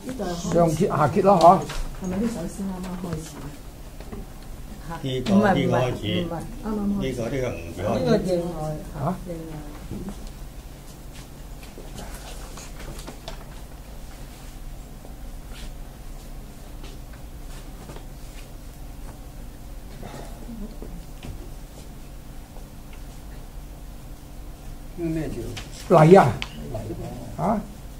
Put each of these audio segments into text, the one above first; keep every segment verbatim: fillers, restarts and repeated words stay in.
上揭下揭咯，嗬。 係咪呢首先啱啱開始？ 呢個呢個開始， 唔係啱啱開始。 呢個呢個唔咗。 呢個另外嚇？ 另外。 咩叫？ 嚟啊！嚇？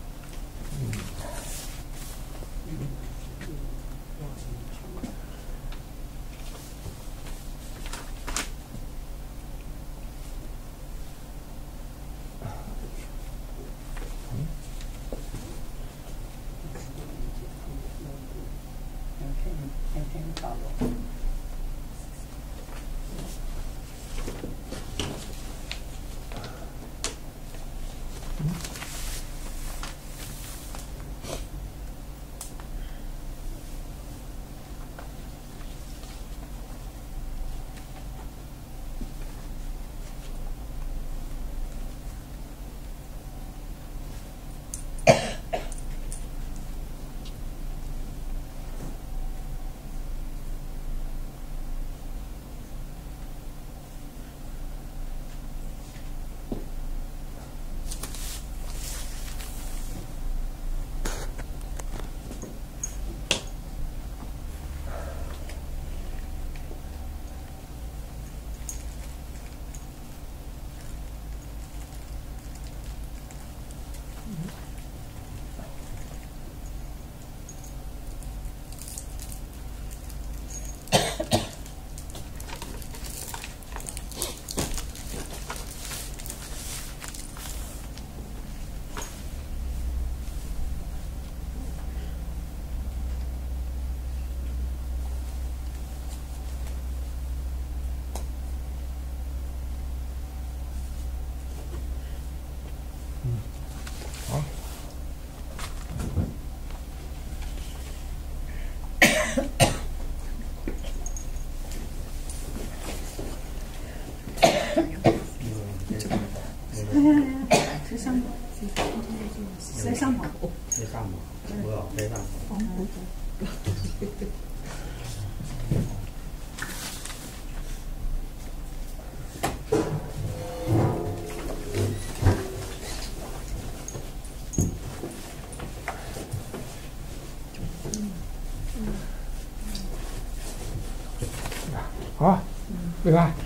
寫三行，寫三行， 寫三行，每行寫三行。 好，明白。